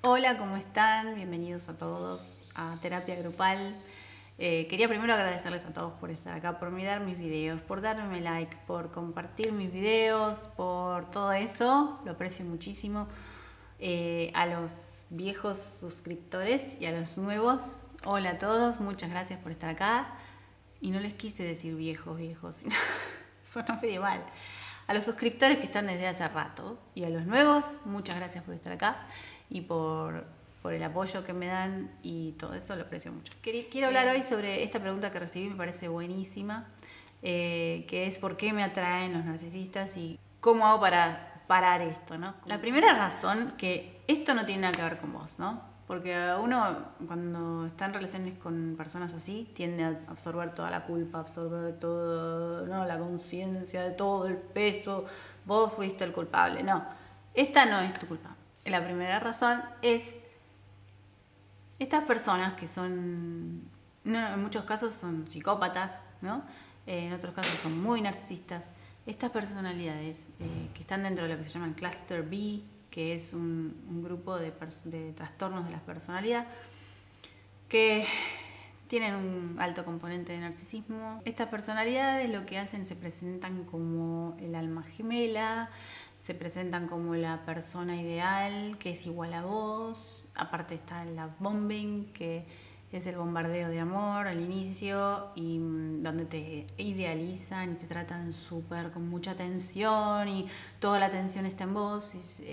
Hola, ¿cómo están? Bienvenidos a todos a Terapia Grupal. Quería primero agradecerles a todos por estar acá, por mirar mis videos, por darme like, por compartir mis videos, por todo eso. Lo aprecio muchísimo. A los viejos suscriptores y a los nuevos, hola a todos, muchas gracias por estar acá. Y no les quise decir viejos, sino suena medio mal. A los suscriptores que están desde hace rato y a los nuevos, muchas gracias por estar acá y por el apoyo que me dan y todo eso, lo aprecio mucho. Quiero hablar hoy sobre esta pregunta que recibí, me parece buenísima, que es ¿por qué me atraen los narcisistas y cómo hago para parar esto, ¿no? La primera razón, que esto no tiene nada que ver con vos, ¿no? Porque uno cuando está en relaciones con personas así tiende a absorber toda la culpa, absorber todo, ¿no? La conciencia de todo el peso, vos fuiste el culpable. No, esta no es tu culpa. La primera razón es estas personas que son, no, en muchos casos son psicópatas, ¿no? En otros casos son muy narcisistas. Estas personalidades que están dentro de lo que se llama el Cluster B, que es un grupo de trastornos de la personalidad, que tienen un alto componente de narcisismo. Estas personalidades lo que hacen, se presentan como el alma gemela, se presentan como la persona ideal, que es igual a vos. Aparte está el love bombing, que es el bombardeo de amor al inicio y donde te idealizan y te tratan súper con mucha atención y toda la atención está en vos.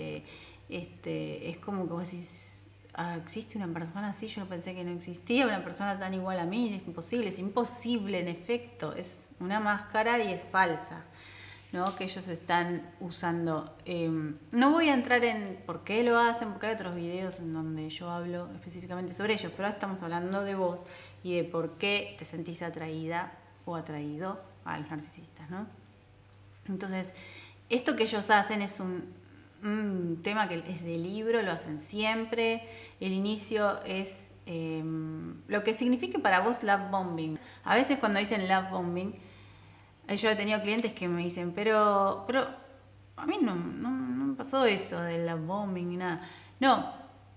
Es como que vos decís, ¿existe una persona así? Yo no pensé que no existía una persona tan igual a mí. Es imposible en efecto, es una máscara y es falsa, ¿no? Que ellos están usando. No voy a entrar en por qué lo hacen, porque hay otros videos en donde yo hablo específicamente sobre ellos, pero ahora estamos hablando de vos y de por qué te sentís atraída o atraído a los narcisistas, ¿no? Entonces, esto que ellos hacen es un tema que es de libro, lo hacen siempre. El inicio es lo que significa para vos love bombing. A veces cuando dicen love bombing, yo he tenido clientes que me dicen, pero a mí no me pasó eso del love bombing ni nada. No,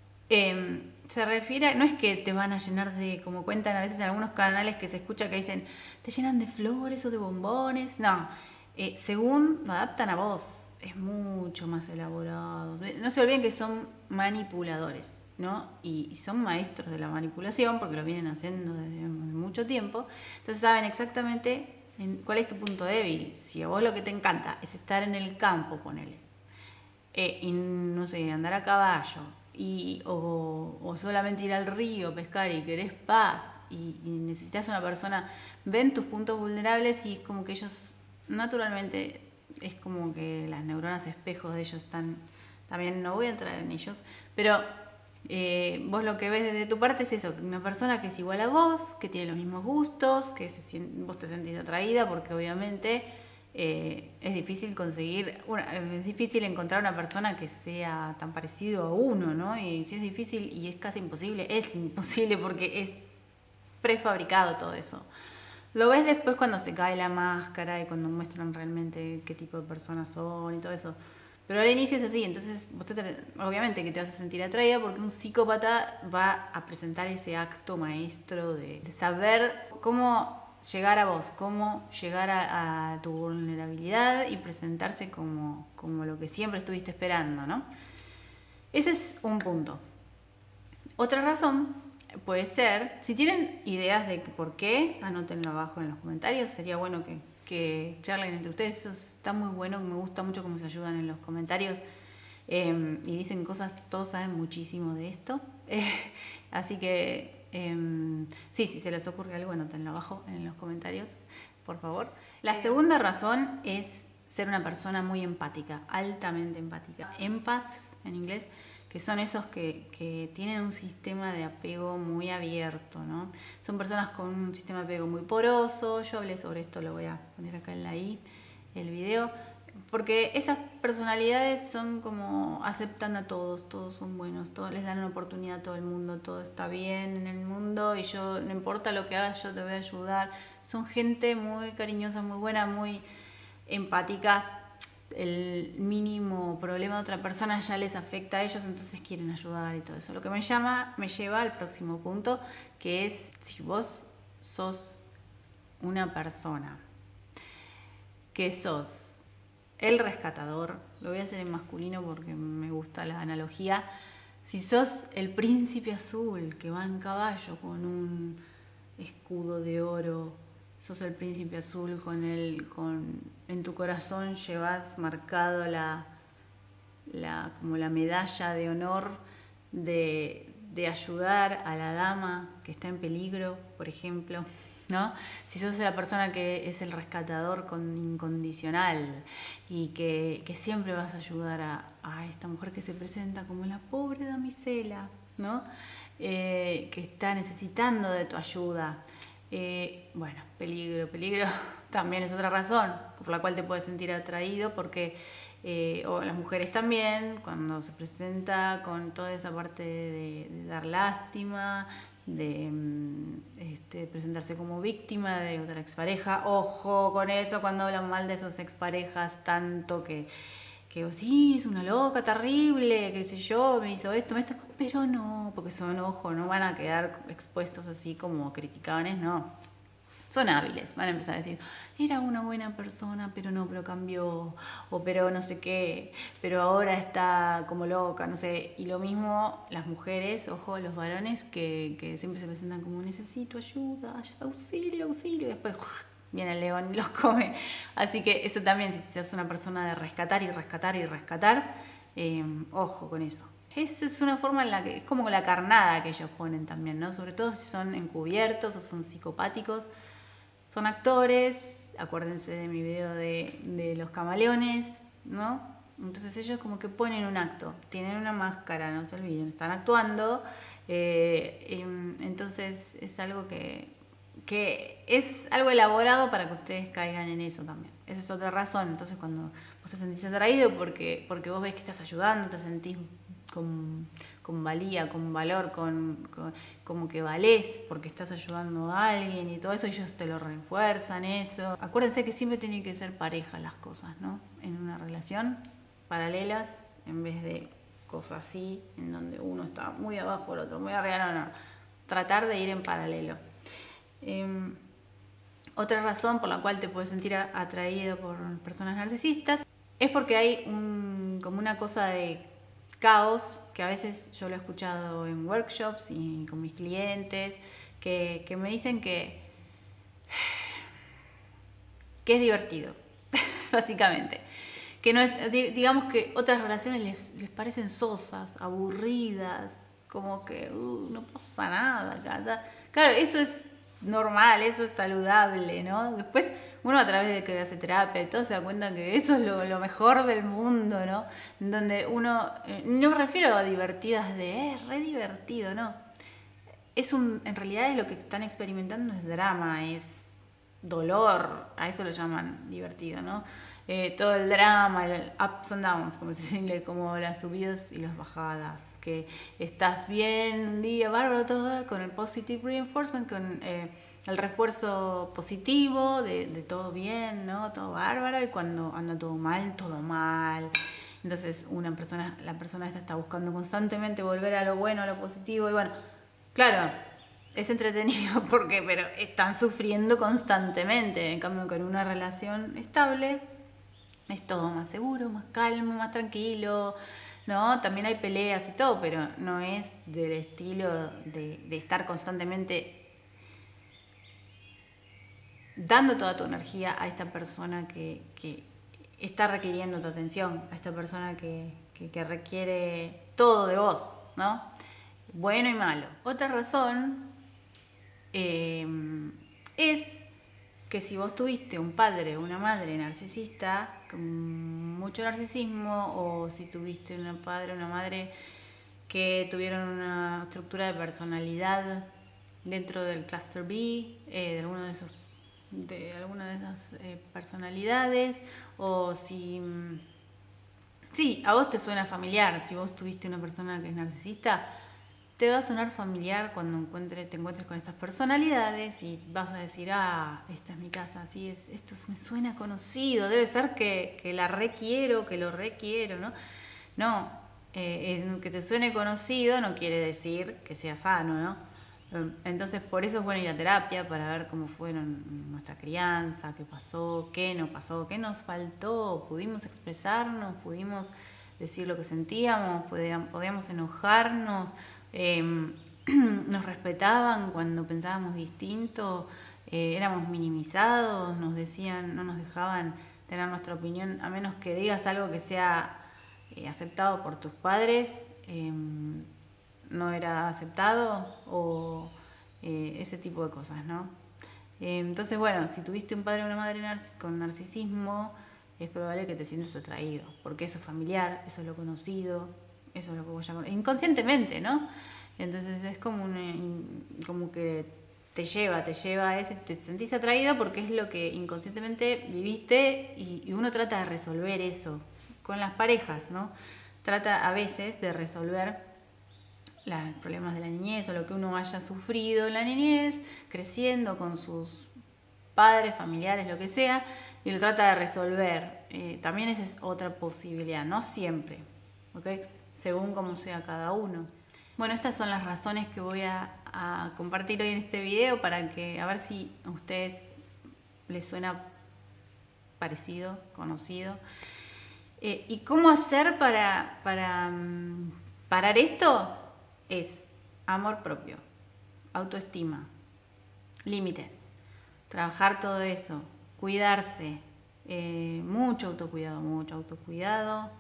se refiere, no es que te van a llenar de, como cuentan a veces en algunos canales que se escucha que dicen, te llenan de flores o de bombones. No, según lo adaptan a vos, es mucho más elaborado. No se olviden que son manipuladores, ¿no? Y son maestros de la manipulación porque lo vienen haciendo desde mucho tiempo. Entonces saben exactamente cuál es tu punto débil. Si a vos lo que te encanta es estar en el campo, ponele, y no sé, andar a caballo, o solamente ir al río, pescar y querés paz, y necesitas una persona, ven tus puntos vulnerables y es como que ellos, naturalmente, es como que las neuronas espejos de ellos están, también no voy a entrar en ellos, pero vos lo que ves desde tu parte es eso, una persona que es igual a vos, que tiene los mismos gustos, que vos te sentís atraída porque obviamente es difícil es difícil encontrar una persona que sea tan parecido a uno, ¿no? Y si es difícil y es casi imposible, es imposible porque es prefabricado todo eso. Lo ves después cuando se cae la máscara y cuando muestran realmente qué tipo de personas son y todo eso. Pero al inicio es así, entonces vos obviamente que te vas a sentir atraída porque un psicópata va a presentar ese acto maestro de saber cómo llegar a vos, cómo llegar a tu vulnerabilidad y presentarse como lo que siempre estuviste esperando, ¿no? Ese es un punto. Otra razón puede ser, si tienen ideas de por qué, anótenlo abajo en los comentarios, sería bueno que charlen entre ustedes, eso está muy bueno, me gusta mucho cómo se ayudan en los comentarios y dicen cosas, todos saben muchísimo de esto, así que sí, si se les ocurre algo, anótenlo abajo en los comentarios, por favor. La segunda razón es ser una persona muy empática, altamente empática. Empaths en inglés, que son esos que tienen un sistema de apego muy abierto, ¿no? Son personas con un sistema de apego muy poroso. Yo hablé sobre esto, lo voy a poner acá en el video, porque esas personalidades son como aceptan a todos, todos son buenos, todos les dan una oportunidad a todo el mundo, todo está bien en el mundo y yo, no importa lo que hagas, yo te voy a ayudar. Son gente muy cariñosa, muy buena, muy empática. el mínimo problema de otra persona ya les afecta a ellos, entonces quieren ayudar y todo eso. Lo que me lleva al próximo punto, que es si vos sos una persona que sos el rescatador, lo voy a hacer en masculino porque me gusta la analogía, si sos el príncipe azul que va en caballo con un escudo de oro, sos el príncipe azul en tu corazón llevas marcado como la medalla de honor de ayudar a la dama que está en peligro, por ejemplo, ¿no? Si sos la persona que es el rescatador incondicional y que siempre vas a ayudar a esta mujer que se presenta como la pobre damisela, ¿no? Que está necesitando de tu ayuda. Bueno, peligro también es otra razón por la cual te puedes sentir atraído, porque o las mujeres también, cuando se presenta con toda esa parte de dar lástima, de presentarse como víctima de otra expareja. Ojo con eso cuando hablan mal de esas exparejas, tanto que sí, es una loca terrible, qué sé yo, me hizo esto, pero no, porque son, ojo, no van a quedar expuestos así como criticanes, no. Son hábiles, van a empezar a decir, era una buena persona, pero cambió, o pero no sé qué, pero ahora está como loca, no sé. Y lo mismo las mujeres, ojo, los varones que siempre se presentan como necesito ayuda, auxilio, y después viene el león y los come. Así que eso también, si seas una persona de rescatar y rescatar y rescatar, ojo con eso. Esa es una forma en la que es como la carnada que ellos ponen también, ¿no? Sobre todo si son encubiertos o son psicopáticos. Son actores, acuérdense de mi video de los camaleones, ¿no? Entonces ellos como que ponen un acto, tienen una máscara, no se olviden, están actuando. Entonces es algo que es algo elaborado para que ustedes caigan en eso también. Esa es otra razón. Entonces cuando vos te sentís atraído porque vos ves que estás ayudando, te sentís con valía, con valor, como que valés porque estás ayudando a alguien y todo eso, ellos te lo refuerzan eso. Acuérdense que siempre tienen que ser pareja las cosas, ¿no? En una relación, paralelas, en vez de cosas así, en donde uno está muy abajo, el otro muy arriba, no. Tratar de ir en paralelo. Otra razón por la cual te puedes sentir atraído por personas narcisistas es porque hay como una cosa de caos, que a veces yo lo he escuchado en workshops y con mis clientes, que me dicen que es divertido, básicamente. Que no es, digamos que otras relaciones les parecen sosas, aburridas, como que no pasa nada acá. Claro, eso es normal, eso es saludable, ¿no? Después uno a través de que hace terapia y todo se da cuenta que eso es lo mejor del mundo, ¿no? Donde uno, no me refiero a divertidas es re divertido, ¿no? En realidad es lo que están experimentando es drama, es dolor, a eso lo llaman divertido, ¿no? Todo el drama, el ups and downs, como las subidas y las bajadas, que estás bien un día, bárbaro todo, con el positive reinforcement, con el refuerzo positivo de todo bien, ¿no? Todo bárbaro, y cuando anda todo mal. Entonces la persona esta está buscando constantemente volver a lo bueno, a lo positivo, y bueno, claro, es entretenido pero están sufriendo constantemente. En cambio, con una relación estable es todo más seguro, más calmo, más tranquilo, ¿no? También hay peleas y todo, pero no es del estilo de estar constantemente dando toda tu energía a esta persona que está requiriendo tu atención, a esta persona que requiere todo de vos, ¿no? Bueno y malo. Otra razón es que si vos tuviste un padre o una madre narcisista con mucho narcisismo, o si tuviste un padre o una madre que tuvieron una estructura de personalidad dentro del cluster B, de alguna de esas personalidades, o si sí, a vos te suena familiar, si vos tuviste una persona que es narcisista, te va a sonar familiar cuando te encuentres con estas personalidades y vas a decir, esta es mi casa, así es, esto me suena conocido, debe ser que la requiero, que lo requiero, ¿no? No, que te suene conocido no quiere decir que sea sano, ¿no? Entonces por eso es bueno ir a terapia, para ver cómo fue nuestra crianza, qué pasó, qué no pasó, qué nos faltó, pudimos expresarnos, pudimos decir lo que sentíamos, podíamos enojarnos, nos respetaban cuando pensábamos distinto, éramos minimizados, nos decían, no nos dejaban tener nuestra opinión, a menos que digas algo que sea aceptado por tus padres, no era aceptado, o ese tipo de cosas, ¿no? Entonces, bueno, si tuviste un padre o una madre con narcisismo, es probable que te sientas atraído, porque eso es familiar, eso es lo conocido, eso es lo que vos ya conocés, inconscientemente, ¿no? Entonces es como como que te lleva a eso, te sentís atraído porque es lo que inconscientemente viviste, y uno trata de resolver eso con las parejas, ¿no? Trata a veces de resolver los problemas de la niñez o lo que uno haya sufrido en la niñez, creciendo con sus padres, familiares, lo que sea, y lo trata de resolver. También esa es otra posibilidad, no siempre, ¿ok? Según cómo sea cada uno. Bueno, estas son las razones que voy a compartir hoy en este video, para que a ver si a ustedes les suena parecido, conocido. ¿Y cómo hacer para parar esto? Es amor propio, autoestima, límites, trabajar todo eso, cuidarse, mucho autocuidado,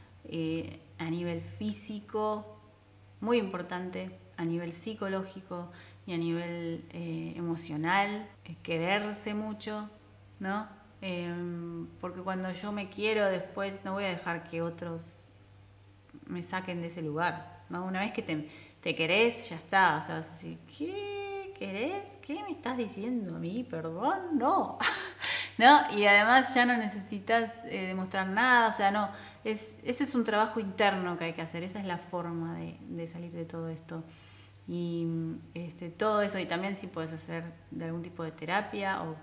a nivel físico, muy importante, a nivel psicológico y a nivel emocional, quererse mucho, ¿no? Porque cuando yo me quiero, después no voy a dejar que otros me saquen de ese lugar, ¿no? Una vez que te querés, ya está. O sea, vas a decir, ¿qué querés? ¿Qué me estás diciendo a mí? Perdón, no. ¿No? Y además ya no necesitas demostrar nada, o sea, no. Ese es un trabajo interno que hay que hacer, esa es la forma de salir de todo esto. Y todo eso, y también si puedes hacer de algún tipo de terapia o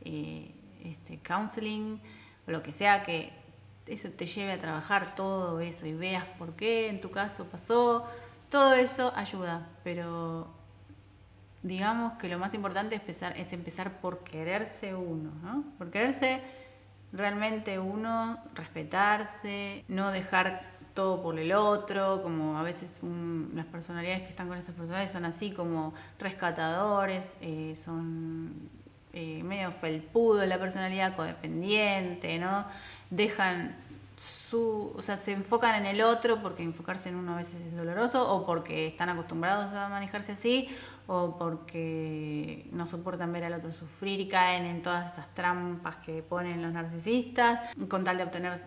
counseling, o lo que sea, que eso te lleve a trabajar todo eso y veas por qué en tu caso pasó. Todo eso ayuda, pero digamos que lo más importante es empezar por quererse uno, ¿no? Por quererse realmente uno, respetarse, no dejar todo por el otro, como a veces las personalidades que están con estas personalidades son así como rescatadores, son medio felpudo la personalidad, codependiente, ¿no? Dejan o sea, se enfocan en el otro porque enfocarse en uno a veces es doloroso, o porque están acostumbrados a manejarse así, o porque no soportan ver al otro sufrir y caen en todas esas trampas que ponen los narcisistas con tal de obtener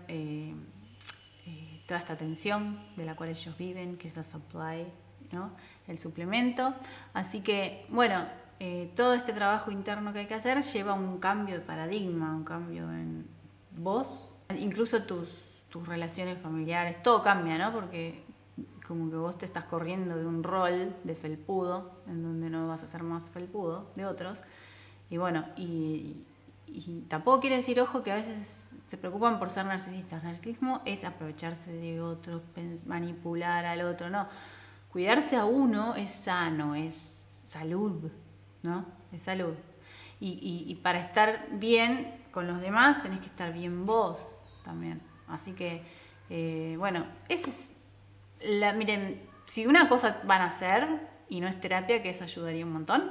toda esta atención de la cual ellos viven, que es la supply, ¿no? El suplemento. Así que, bueno, todo este trabajo interno que hay que hacer lleva un cambio de paradigma, un cambio en vos, incluso tus relaciones familiares, todo cambia, ¿no? Porque como que vos te estás corriendo de un rol de felpudo, en donde no vas a ser más felpudo de otros. Y bueno, y tampoco quiere decir, ojo, que a veces se preocupan por ser narcisistas. Narcisismo es aprovecharse de otros, manipular al otro, no. Cuidarse a uno es sano, es salud, ¿no? Es salud. Y para estar bien con los demás tenés que estar bien vos también. Así que, bueno, esa es miren, si una cosa van a hacer y no es terapia, que eso ayudaría un montón,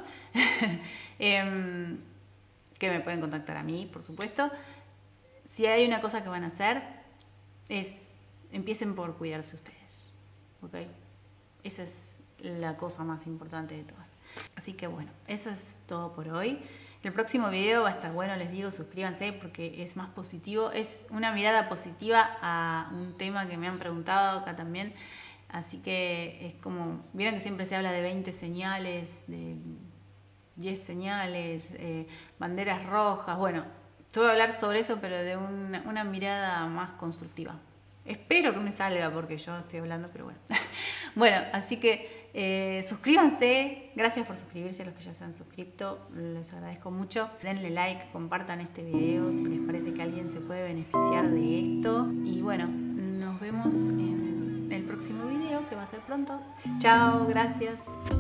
que me pueden contactar a mí, por supuesto. Si hay una cosa que van a hacer, empiecen por cuidarse ustedes, ¿ok? Esa es la cosa más importante de todas. Así que bueno, eso es todo por hoy. El próximo video va a estar bueno, les digo, suscríbanse porque es más positivo. Es una mirada positiva a un tema que me han preguntado acá también. Así que es como, vieron que siempre se habla de 20 señales, de 10 señales, banderas rojas. Bueno, te voy a hablar sobre eso, pero de una mirada más constructiva. Espero que me salga porque yo estoy hablando, pero bueno. Bueno, así que Suscríbanse, gracias por suscribirse a los que ya se han suscrito, les agradezco mucho. Denle like, compartan este video si les parece que alguien se puede beneficiar de esto. Y bueno, nos vemos en el próximo video que va a ser pronto. Chao, gracias.